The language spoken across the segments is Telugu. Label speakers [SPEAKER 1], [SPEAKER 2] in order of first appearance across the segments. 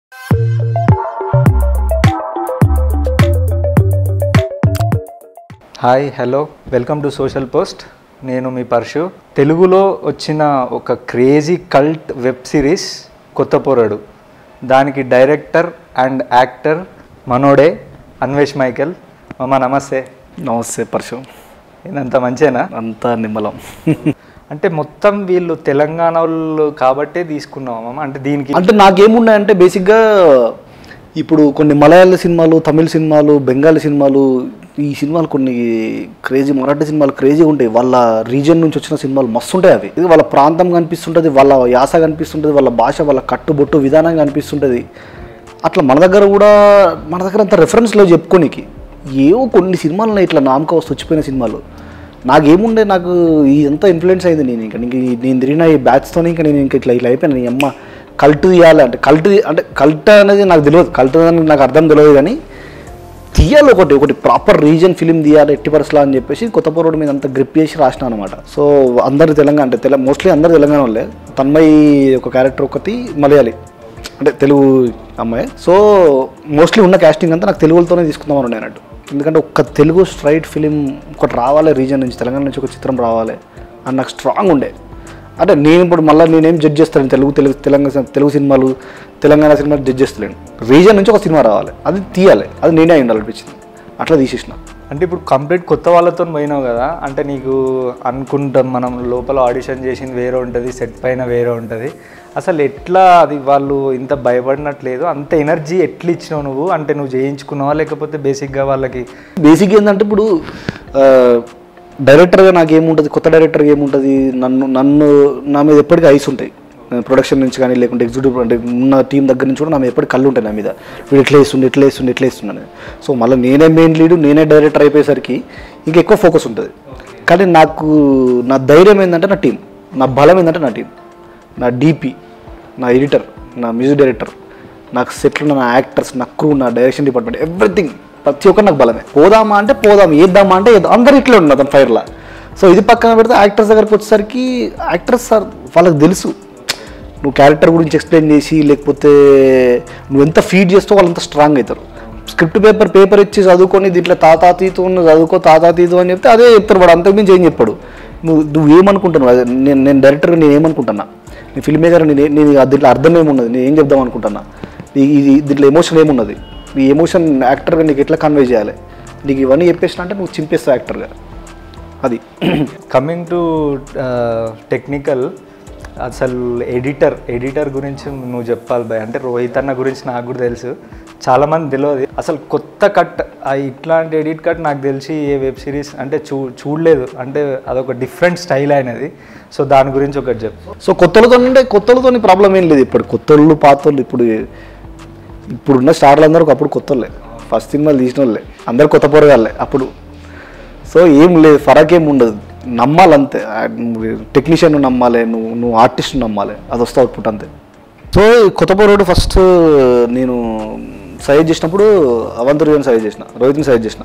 [SPEAKER 1] Hi hello welcome to social post. నేను మీ పర్షు. తెలుగులో వచ్చిన ఒక క్రేజీ కల్ట్ వెబ్ సిరీస్ కొత్త పోరడు. దానికి డైరెక్టర్ అండ్ యాక్టర్ మనోడే, అన్వేష్ మైకేల్. మామ నమస్తే.
[SPEAKER 2] నమస్తే పర్షు.
[SPEAKER 1] ఇదంత మంచిదేనా?
[SPEAKER 2] అంతా నిమ్మలం.
[SPEAKER 1] అంటే మొత్తం వీళ్ళు తెలంగాణ వాళ్ళు కాబట్టే తీసుకున్నాం మామ. అంటే దీనికి
[SPEAKER 2] అంటే నాకేమున్నాయంటే బేసిక్గా ఇప్పుడు కొన్ని మలయాళ సినిమాలు, తమిళ సినిమాలు, బెంగాలీ సినిమాలు, ఈ సినిమాలు కొన్ని క్రేజీ, మరాఠీ సినిమాలు క్రేజీ ఉంటాయి. వాళ్ళ రీజియన్ నుంచి వచ్చిన సినిమాలు మస్తు ఉంటాయి. అవి ఇది వాళ్ళ ప్రాంతం కనిపిస్తుంటుంది, వాళ్ళ యాస కనిపిస్తుంటుంది, వాళ్ళ భాష, వాళ్ళ కట్టుబొట్టు విధానం కనిపిస్తుంటుంది. అట్లా మన దగ్గర అంత రెఫరెన్స్లో చెప్పుకోనికి ఏవో కొన్ని సినిమాలు ఇట్లా నామక వస్తూ వచ్చిపోయిన సినిమాలు. నాకేముండే, నాకు ఇదంతా ఇన్ఫ్లుయెన్స్ అయింది. నేను తిరిగిన ఈ బ్యాచ్తోనే నేను ఇట్లా అయిపోయాను. నీ అమ్మ కల్ట్ తీయాలి అంటే కల్ట్ అనేది నాకు తెలియదు, కల్ట్ అనేది నాకు అర్థం తెలియదు. కానీ తీయాలి, ఒకటి ప్రాపర్ రీజన్ ఫిలిం తీయాలి ఎట్టి పరిస్థితులు అని చెప్పేసి కొత్త పోరడు మీద అంత గ్రిప్ చేసి రాసిన అనమాట. సో అందరు తెలంగాణ అంటే మోస్ట్లీ అందరు తెలంగాణ వాళ్ళే. తన్మయి ఒక క్యారెక్టర్ ఒకటి మలయాళి, అంటే తెలుగు అమ్మాయి. సో మోస్ట్లీ ఉన్న క్యాస్టింగ్ అంతా నాకు తెలుగులతోనే తీసుకుందామని ఉండే అన్నట్టు. ఎందుకంటే ఒక తెలుగు స్ట్రైట్ ఫిలిం ఒకటి రావాలి, రీజన్ నుంచి, తెలంగాణ నుంచి ఒక చిత్రం రావాలి అని నాకు స్ట్రాంగ్ ఉండే. అంటే నేను ఇప్పుడు మళ్ళీ నేనేం జడ్జ్ చేస్తాను, తెలుగు సినిమాలు, తెలంగాణ సినిమాలు జడ్జ్ చేస్తలేను. రీజన్ నుంచి ఒక సినిమా రావాలి, అది తీయాలి, అది నేనే అయి ఉండాలనిపించింది. అట్లా తీసేసిన.
[SPEAKER 1] అంటే ఇప్పుడు కంప్లీట్ కొత్త వాళ్ళతో పోయినావు కదా, అంటే నీకు అనుకుంటాం మనం లోపల ఆడిషన్ చేసింది వేరే ఉంటుంది, సెట్ పైన వేరే ఉంటుంది. అసలు ఎట్లా అది వాళ్ళు ఇంత భయపడినట్లేదు, అంత ఎనర్జీ ఎట్లా ఇచ్చినావు నువ్వు? అంటే నువ్వు చేయించుకున్నావా లేకపోతే బేసిక్గా వాళ్ళకి?
[SPEAKER 2] బేసిక్ ఏంటంటే ఇప్పుడు డైరెక్టర్గా నాకు ఏముంటుంది, కొత్త డైరెక్టర్గా ఏముంటుంది, నా మీద ఎప్పటికీ ఐస్ ఉంటాయి. ప్రొడక్షన్ నుంచి కానీ లేకుంటే ఎగ్జిక్యూటివ్ అంటే ఉన్న టీం దగ్గర నుంచి కూడా నా మీద ఎప్పటికీ కళ్ళు ఉంటాయి నా మీద. వీడు ఎట్లా వేస్తుండే. సో మళ్ళీ నేనే మెయిన్ లీడు, నేనే డైరెక్టర్ అయిపోయేసరికి ఇంకా ఎక్కువ ఫోకస్ ఉంటుంది. కానీ నా ధైర్యం ఏంటంటే నా టీం, నా బలం ఏంటంటే నా టీం, నా డీపీ, నా ఎడిటర్, నా మ్యూజిక్ డైరెక్టర్, నాకు సెట్లు, నా యాక్టర్స్, నా క్రూ, నా డైరెక్షన్ డిపార్ట్మెంట్, ఎవ్రీథింగ్, ప్రతి ఒక్కరు నాకు బలమే. పోదామా అంటే పోదాం, ఏద్దామా అంటే అందరూ ఇట్లే ఉండదు అతను ఫైర్లా. సో ఇది పక్కన పెడితే యాక్టర్స్ దగ్గరికి వచ్చేసరికి యాక్టర్స్ సార్ వాళ్ళకి తెలుసు, నువ్వు క్యారెక్టర్ గురించి ఎక్స్ప్లెయిన్ చేసి లేకపోతే నువ్వు ఎంత ఫీడ్ చేస్తావు వాళ్ళంత స్ట్రాంగ్ అవుతారు. స్క్రిప్ట్ పేపర్ ఇచ్చి చదువుకొని దీంట్లో తాతాతీతో తాతాతీతో అని చెప్తే అదే చెప్తారు వాడు, అంతకుమించి ఏం చెప్పాడు. నువ్వు ఏమనుకుంటున్నావు? నేను డైరెక్టర్గా నేను ఏమనుకుంటున్నా, నేను ఫిల్మ్ మేకర్, నేను దీంట్లో అర్థం ఏమున్నది, నేను ఏం చెప్దాం అనుకుంటున్నా, దీంట్లో ఎమోషన్ ఏమున్నది, ఈ ఎమోషన్ యాక్టర్గా నీకు ఎట్లా కన్వే చేయాలి, నీకు ఇవన్నీ చెప్పేసిన అంటే నువ్వు చింపేస్తావు యాక్టర్గా. అది
[SPEAKER 1] కమింగ్ టు టెక్నికల్, అసలు ఎడిటర్ గురించి నువ్వు చెప్పాలి భయ్. అంటే రోహిత్ అన్న గురించి నాకు కూడా తెలుసు, చాలామంది తెలియదు. అసలు కొత్త కట్, ఇట్లాంటి ఎడిట్ కట్ నాకు తెలిసి ఏ వెబ్ సిరీస్ అంటే చూడలేదు. అంటే అదొక డిఫరెంట్ స్టైల్ అయినది. సో దాని గురించి ఒకటి చెప్పు.
[SPEAKER 2] సో కొత్తలతో ప్రాబ్లం ఏం లేదు. ఇప్పుడు కొత్తోళ్ళు పాతోళ్ళు, ఇప్పుడున్న స్టార్లు అందరూ ఒకప్పుడు కొత్తోళ్ళే, ఫస్ట్ సినిమాలు తీసిన వాళ్ళే, అందరు కొత్త పోరగాళ్ళే అప్పుడు. సో ఏం లేదు, ఫరక్ ఏం ఉండదు, నమ్మాలంతే. టెక్నీషియన్ నమ్మాలి, నువ్వు ఆర్టిస్ట్ నమ్మాలి, అది వస్తే అవుట్పుట్ అంతే. సో కొత్త పోరాడు ఫస్ట్ నేను సజెస్ట్ చేసినప్పుడు అవంతరుని సజెస్ట్ చేసిన, రోహిత్ని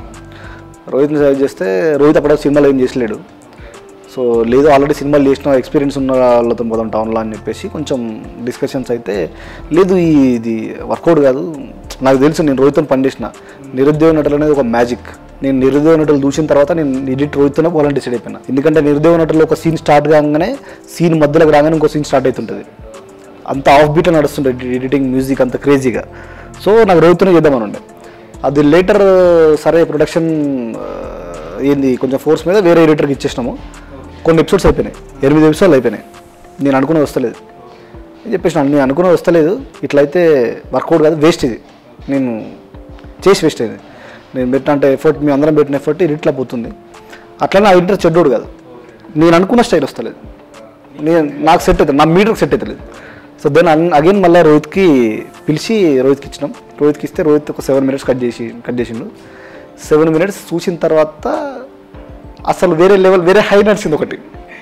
[SPEAKER 2] సజెస్ట్ చేస్తే రోహిత్ అప్పుడు సినిమాలు ఏం చేసలేడు. సో లేదు, ఆల్రెడీ సినిమాలు చేసిన ఎక్స్పీరియన్స్ ఉన్న వాళ్ళతో పోదాం టౌన్లో అని చెప్పేసి కొంచెం డిస్కషన్స్ అయితే, లేదు ఇది వర్కౌట్ కాదు, నాకు తెలుసు, నేను రోహిత్తో పనిచేసిన. నిరుద్యోగ నటులు అనేది ఒక మ్యాజిక్. నేను నిరుద్యోగ నటులు చూసిన తర్వాత నేను ఎడిట్ రోహిత్తోనే పోవాలని డిసైడ్ అయిపోయినా. ఎందుకంటే నిరుద్యోగ నటుల్లో ఒక సీన్ స్టార్ట్ కాగానే, సీన్ మధ్యలోకి రాగానే ఇంకో సీన్ స్టార్ట్ అవుతుంటుంది, అంత ఆఫ్ బీట్లో నడుస్తుంటుంది ఎడిటింగ్, మ్యూజిక్ అంత క్రేజీగా. సో నాకు రోహిత్తోనే చేద్దామని ఉండే. అది లేటర్ సరే ప్రొడక్షన్ ఏంది కొంచెం ఫోర్స్ మీద వేరే ఎడిటర్కి ఇచ్చేసినాము. కొన్ని ఎపిసోడ్స్ అయిపోయినాయి, 8 ఎపిసోడ్లు అయిపోయినాయి. నేను అనుకున్నది వస్తలేదు చెప్పేసిన, నేను అనుకున్నది వస్తలేదు, ఇట్లయితే వర్కౌట్ కాదు, వేస్ట్, ఇది నేను చేసి వేస్ట్ అయింది. నేను పెట్టిన అంటే ఎఫర్ట్, మేము అందరం పెట్టిన ఎఫర్ట్ ఎడిట్లో పోతుంది. అట్లనే ఆ ఎడిటర్ చెడ్డోడు కాదు, నేను అనుకున్న స్టైల్ వస్తలేదు, నాకు సెట్ అవుతుంది, నా మీటర్కి సెట్ అవుతలేదు. సో దెన్ అగైన్ మళ్ళీ రోహిత్కి పిలిచి రోహిత్కి ఇచ్చినాం. రోహిత్కి ఇస్తే రోహిత్ ఒక 7 minutes కట్ చేసిండు. 7 minutes చూసిన తర్వాత అసలు వేరే లెవెల్, వేరే హై నడిచింది ఒకటి.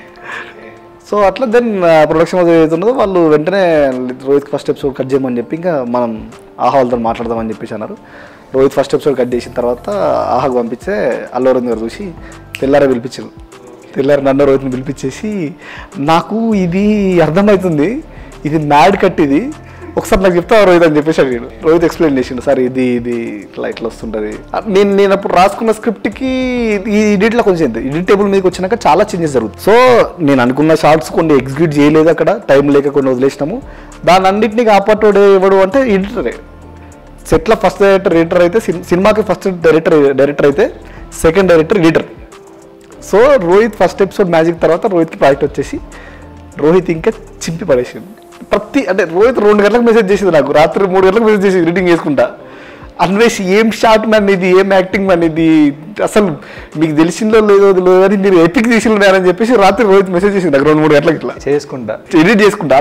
[SPEAKER 2] సో అట్లా దెన్ ప్రొడక్షన్ అది అవుతున్నదో వాళ్ళు వెంటనే రోహిత్ ఫస్ట్ ఎపిసోడ్ కట్ చేయమని చెప్పి ఇంకా మనం ఆహా వాళ్ళతో మాట్లాడదామని చెప్పేసి అన్నారు. రోహిత్ ఫస్ట్ ఎపిసోడ్ కట్ చేసిన తర్వాత ఆహాకు పంపిస్తే అల్లు అరవింద్ గారు చూసి తెల్లారే పిలిపించారు. తెల్లారి నన్ను రోహిత్ని పిలిపించేసి, నాకు ఇది అర్థమవుతుంది, ఇది మ్యాడ్ కట్, ఇది ఒకసారి నాకు చెప్తా రోహిత్ అని చెప్పేసి నేను రోహిత్ ఎక్స్ప్లెయిన్ చేసిండు సార్ ఇది ఇట్లా వస్తుంటది. నేను అప్పుడు రాసుకున్న స్క్రిప్ట్కి ఈ ఎడిట్లో కొంచెం ఎడిట్ టేబుల్ మీదకి వచ్చినాక చాలా చేంజెస్ జరుగుతుంది. సో నేను అనుకున్న షార్ట్స్ కొన్ని ఎగ్జిక్యూట్ చేయలేదు, అక్కడ టైం లేక కొన్ని వదిలేసినాము. దాని అన్నింటినీ కాపాడు ఎవడు అంటే ఎడిటరే. సెట్లో ఫస్ట్ డైరెక్టర్ అయితే సినిమాకి ఫస్ట్ డైరెక్టర్ అయితే second director editor. So Rohit first episode magic తర్వాత రోహిత్కి ప్రాజెక్ట్ వచ్చేసి రోహిత్ ఇంకా చింపి పడేసింది. అంటే రోహిత్ 2 గంటలకు మెసేజ్ చేసింది నాకు, రాత్రి 3 గంటలకు మెసేజ్ చేసి ఎడిటింగ్ చేసుకుంటా. అన్వేష్ ఏం షార్ట్ మ్యాన్ ఇది, ఏం యాక్టింగ్ మ్యాన్ ఇది, అసలు మీకు తెలిసిందో లేదో కానీ మీరు ఎపిక్ తీసినారని చెప్పేసి రాత్రి రోహిత్ మెసేజ్ చేసింది నాకు 2-3 గంటలకు ఇట్లా
[SPEAKER 1] చేసుకుంటా
[SPEAKER 2] ఎడిట్ చేసుకుంటా.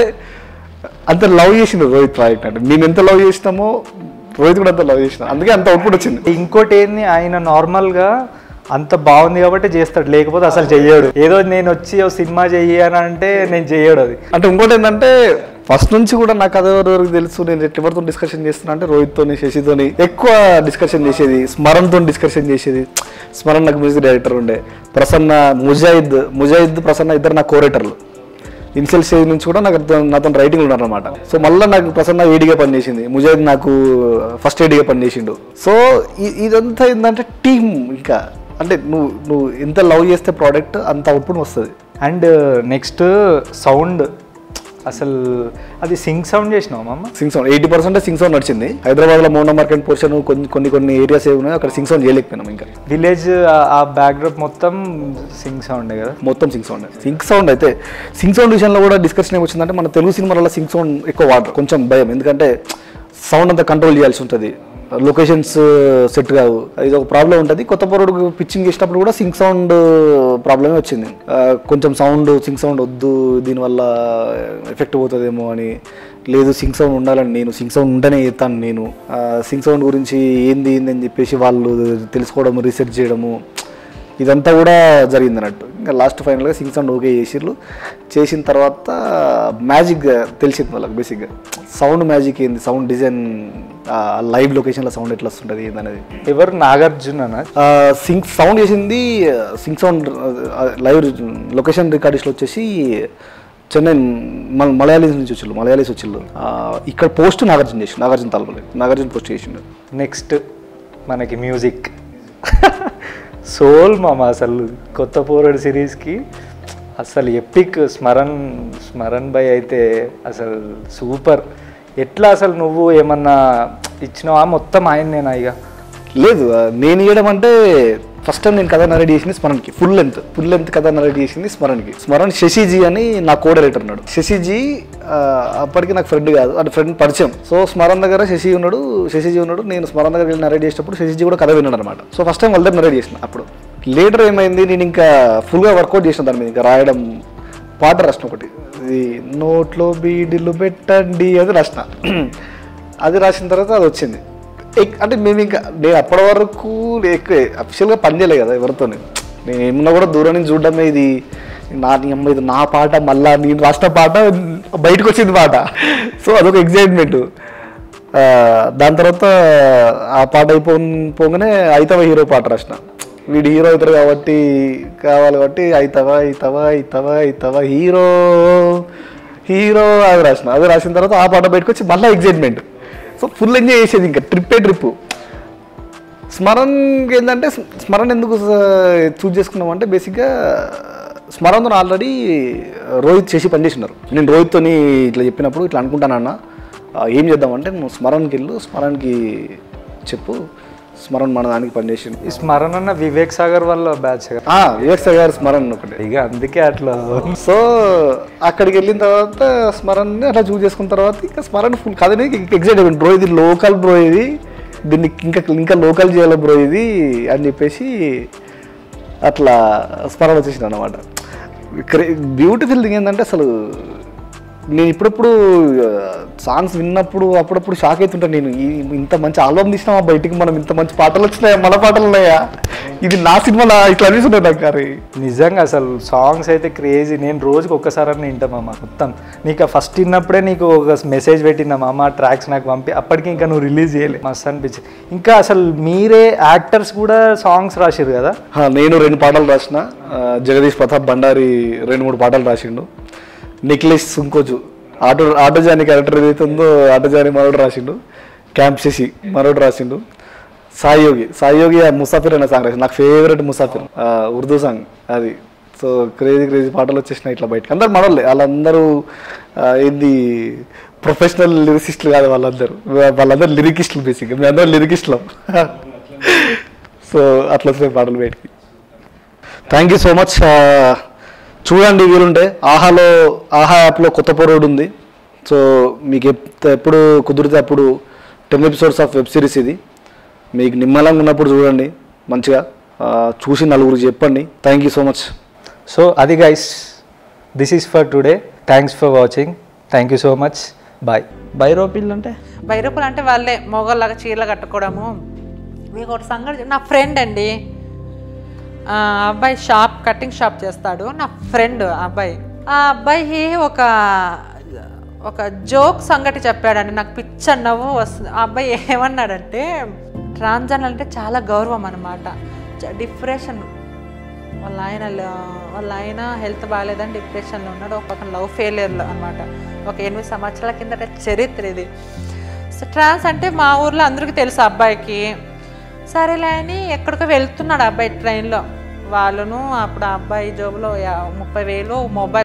[SPEAKER 2] అంత లవ్ చేసిండు రోహిత్ ప్రాజెక్ట్. అంటే మేము ఎంత లవ్ చేసినామో రోహిత్ కూడా అంత లవ్ చేసినా, అందుకే అంత అవుట్పుట్ వచ్చింది.
[SPEAKER 1] ఇంకోటి ఏంది, ఆయన నార్మల్గా అంత బాగుంది కాబట్టి చేస్తాడు, లేకపోతే అసలు చెయ్యడు. ఏదో నేను వచ్చి సినిమా చెయ్యానంటే నేను చెయ్యడు అది.
[SPEAKER 2] అంటే ఇంకోటి ఏంటంటే ఫస్ట్ నుంచి కూడా నాకు కథ వరకు తెలుసు. నేను ఎవరితో డిస్కషన్ చేస్తున్నా అంటే రోహిత్తోని, శశితోని ఎక్కువ డిస్కషన్ చేసేది, స్మరణ్తో డిస్కషన్ చేసేది. స్మరణ్ నాకు మ్యూజిక్ డైరెక్టర్ ఉండే, ప్రసన్న ముజాయిద్ ప్రసన్న ఇద్దరు నాకు కోరేటర్లు. ఇనిషియల్ స్టేజ్ నుంచి కూడా నాతో రైటింగ్ ఉన్నారనమాట. సో మళ్ళీ నాకు ప్రసన్న ఏడీగా పనిచేసింది, ముజాయిద్ నాకు ఫస్ట్ ఏడీగా పనిచేసిండు. సో ఇదంతా ఏంటంటే టీమ్. ఇంకా అంటే నువ్వు ఎంత లవ్ చేస్తే ప్రోడక్ట్ అంత అవుట్పుట్ వస్తుంది.
[SPEAKER 1] అండ్ నెక్స్ట్ సౌండ్, అసలు అది సింగ్ సౌండ్ చేసినావు మామ.
[SPEAKER 2] సింగ్ సౌండ్ 80% సింగ్ సౌండ్ నడిచింది. హైదరాబాద్లో మౌన మార్కెట్ పోర్షన్ కొన్ని ఏరియాస్ ఏమి ఉన్నాయో అక్కడ సింగ్ సౌండ్ చేయలేకపోయినాం. ఇంకా
[SPEAKER 1] విలేజ్ ఆ బ్యాక్డ్రాప్ మొత్తం సింగ్ సౌండే కదా,
[SPEAKER 2] మొత్తం సింగ్ సౌండ్ అయితే సింగ్ సౌండ్ విషయంలో కూడా డిస్కషన్ ఏమొచ్చిందంటే మన తెలుగు సినిమాలలో సింగ్ సౌండ్ ఎక్కువ వాడరు. కొంచెం భయం, ఎందుకంటే సౌండ్ అంతా కంట్రోల్ చేయాల్సి ఉంటుంది, లొకేషన్స్ సెట్ కావు, ఇది ఒక ప్రాబ్లం ఉంటుంది. కొత్త పొరడు పిచ్చింగ్ చేసినప్పుడు కూడా సింగ్ సౌండ్ ప్రాబ్లమే వచ్చింది. కొంచెం సింగ్ సౌండ్ వద్దు, దీనివల్ల ఎఫెక్ట్ పోతుందేమో అని. లేదు, సింగ్ సౌండ్ ఉండాలని, నేను సింగ్ సౌండ్ ఉంటేనే చేస్తాను. నేను సింగ్ సౌండ్ గురించి ఏంది అని చెప్పేసి వాళ్ళు తెలుసుకోవడము, రీసెర్చ్ చేయడము, ఇదంతా కూడా జరిగింది అన్నట్టు. ఇంకా లాస్ట్ ఫైనల్గా సింగ్ సౌండ్ ఓకే చేసిన తర్వాత మ్యాజిక్ తెలిసింది వాళ్ళకి. బేసిక్గా సౌండ్ మ్యాజిక్ ఏంది, సౌండ్ డిజైన్, లైవ్ లొకేషన్లో సౌండ్ ఎట్లా వస్తుంటుంది ఏందనేది.
[SPEAKER 1] ఎవరు నాగార్జున
[SPEAKER 2] సౌండ్ చేసింది సింగ్ సౌండ్ లైవ్ లొకేషన్ రికార్డిస్లో వచ్చేసి చెన్నై మలయాళీస్ నుంచి వచ్చిళ్ళు. ఇక్కడ పోస్ట్ నాగార్జున తాలూకు నాగార్జున పోస్ట్ చేసిండు.
[SPEAKER 1] నెక్స్ట్ మనకి మ్యూజిక్ సోల్ మామ. అసలు కొత్త పోరడు సిరీస్కి అసలు ఎపిక్ స్మరణ్ భయ్ అయితే అసలు సూపర్. ఎట్లా అసలు నువ్వు ఏమన్నా ఇచ్చినావా మొత్తం ఆయన్నేనా? ఇక
[SPEAKER 2] లేదు, నేను ఇవ్వడం అంటే ఫస్ట్ టైం నేను కథ నరేట్ చేసింది స్మరణ్కి, ఫుల్ లెంత్ కథ నరేట్ చేసింది స్మరణ్ శశిజీ అని నా కో డైరెక్టర్ ఉన్నాడు. శశిజీ అప్పటికి నాకు ఫ్రెండ్ కాదు, అంటే ఫ్రెండ్ పరిచయం. సో స్మరణ్ దగ్గర శశిజీ ఉన్నాడు. నేను స్మరణ్ దగ్గర వెళ్ళి నరేట్ చేసేటప్పుడు శశిజీ కూడా కథ విన్నాడు అనమాట. సో ఫస్ట్ టైం వాళ్ళ దగ్గర నరేట్ చేసిన. అప్పుడు లేటర్ ఏమైంది, నేను ఇంకా ఫుల్గా వర్కౌట్ చేసిన దాని మీద. ఇంకా రాయడం, పాట రాసిన ఒకటి, ఇది నోట్లో బీడిలు పెట్టండి అది రాసిన. అది రాసిన తర్వాత అది వచ్చింది. అంటే నేను అప్పటి వరకు ఎక్కువ అఫిషియల్గా పని చేయలేదు కదా ఎవరితో. నేను ఏమన్నా కూడా దూరం నుంచి చూడడమే, ఇది నా పాట, మళ్ళా నేను రాసిన పాట బయటకు వచ్చింది పాట. సో అదొక ఎగ్జైట్మెంట్. దాని తర్వాత ఆ పాట అయిపోగానే అయితవ హీరో పాట రాసిన. వీడు హీరో అవుతారు కాబట్టి అయితవ హీరో అది రాసిన. అది రాసిన తర్వాత ఆ పాట బయటకు వచ్చి మళ్ళీ ఎగ్జైట్మెంట్. సో ఫుల్ ఎంజాయ్ చేసేది. ఇంకా ట్రిప్ స్మరణ్కి ఏంటంటే, స్మరణ్ ఎందుకు చూజ్ చేసుకున్నామంటే బేసిక్గా స్మరణ్తో ఆల్రెడీ రోహిత్ చేసి పనిచేస్తున్నారు. నేను రోహిత్తో ఇట్లా చెప్పినప్పుడు ఇట్లా అనుకుంటానన్న, ఏం చేద్దామంటే నువ్వు స్మరణ్కి చెప్పు, స్మరణ్ మన దానికి పనిచేసింది.
[SPEAKER 1] ఈ స్మరణ్ అన్న వివేక్ సాగర్ వల్ల బ్యాచ్,
[SPEAKER 2] వివేక్ సాగర్ స్మరణ్ ఒకటి.
[SPEAKER 1] ఇక అందుకే అట్లా.
[SPEAKER 2] సో అక్కడికి వెళ్ళిన తర్వాత స్మరణ్ అట్లా చూస్ చేసుకున్న తర్వాత ఇంకా స్మరణ్ ఫుల్ కథని ఎగ్జైట్ అయిపోయింది. బ్రో ఇది లోకల్ బ్రో, దీన్ని ఇంకా లోకల్ చేయాలి బ్రో ఇది అని చెప్పేసి అట్లా స్మరణ్ వచ్చేసింది అన్నమాట. బ్యూటిఫుల్ థింగ్ ఏంటంటే, అసలు నేను ఇప్పుడప్పుడు సాంగ్స్ విన్నప్పుడు అప్పుడప్పుడు షాక్ అవుతుంటాను. నేను ఇంత మంచి ఆల్బమ్ తీసినామా బయటికి, మనం ఇంత మంచి పాటలు వచ్చినాయా, మన పాటలు ఉన్నాయా, ఇది నా సినిమాలో ఇట్లా అనిపిస్తుంటాయి నాకు. అరే
[SPEAKER 1] నిజంగా అసలు సాంగ్స్ అయితే క్రేజీ. నేను రోజుకి ఒక్కసారి వింటామమ్మ మొత్తం. నీకు ఫస్ట్ విన్నప్పుడే నీకు ఒక మెసేజ్ పెట్టినామమ్మ, ట్రాక్స్ నాకు పంపి, అప్పటికి ఇంకా నువ్వు రిలీజ్ చేయలే, మస్తు అనిపించింది. ఇంకా అసలు మీరే యాక్టర్స్ కూడా సాంగ్స్ రాశారు కదా?
[SPEAKER 2] నేను 2 పాటలు రాసిన, జగదీష్ ప్రతాప్ బండారి 2-3 పాటలు రాసిండు, నిఖిలేష్ సుంకోజు ఆటో జాని క్యారెక్టర్ ఏదైతే ఉందో ఆటో జాని మరోడు రాసిండు, క్యాంప్ శశి మరోడు రాసిండు, సాయి యోగి ఆ ముసాఫిర్ అనే సాంగ్ రాసిండు. నాకు ఫేవరెట్ ముసాఫిర్ ఉర్దూ సాంగ్ అది. సో క్రేజీ పాటలు వచ్చేసినాయి ఇట్లా బయటకు. అందరు మనోళ్ళే, వాళ్ళందరూ ఏంది ప్రొఫెషనల్ లిరిసిస్టులు కాదు, వాళ్ళందరూ లిరికిస్టులు. బేసిక్గా మేము అందరం లిరికిస్టులం. సో అట్లా వచ్చినాయి పాటలు బయటికి. Thank you so much. చూడండి వీలుంటే ఆహా యాప్లో కొత్త పోరోడు ఉంది. సో మీకు ఎప్పుడు కుదిరితే అప్పుడు 10 ఎపిసోడ్స్ ఆఫ్ వెబ్ సిరీస్ ఇది. మీకు నిమ్మలంగా ఉన్నప్పుడు చూడండి, మంచిగా చూసి నలుగురికి చెప్పండి. Thank you so much.
[SPEAKER 1] So అది guys, this is for today. Thanks for watching. Thank you so much. Bye.
[SPEAKER 3] బైరోపిల్ అంటే వాళ్ళే మొగోళ్ళగా చీరలు కట్టుకోవడము. మీకు ఒక సంగతి, నా ఫ్రెండ్ అండి, అబ్బాయి కటింగ్ షాప్ చేస్తాడు. నా ఫ్రెండ్ అబ్బాయి, ఆ అబ్బాయి ఒక జోక్ సంగతి చెప్పాడండి. నాకు పిచ్చ నవ్వు వస్తుంది. ఆ అబ్బాయి ఏమన్నాడంటే, ట్రాన్స్జెండర్ అంటే చాలా గౌరవం అన్నమాట. డిప్రెషన్, వాళ్ళ ఆయన హెల్త్ బాగాలేదని డిప్రెషన్లో ఉన్నాడు. ఒక పక్కన లవ్ ఫెయిలియర్లో అనమాట. ఒక 8 సంవత్సరాల కిందట చరిత్ర ఇది. సో ట్రాన్స్ అంటే మా ఊర్లో అందరికీ తెలుసు అబ్బాయికి. సరేలే అని ఎక్కడికో వెళ్తున్నాడు అబ్బాయి ట్రైన్లో. వాళ్ళను అప్పుడు ఆ అబ్బాయి జోబులో 30,000 మొబైల్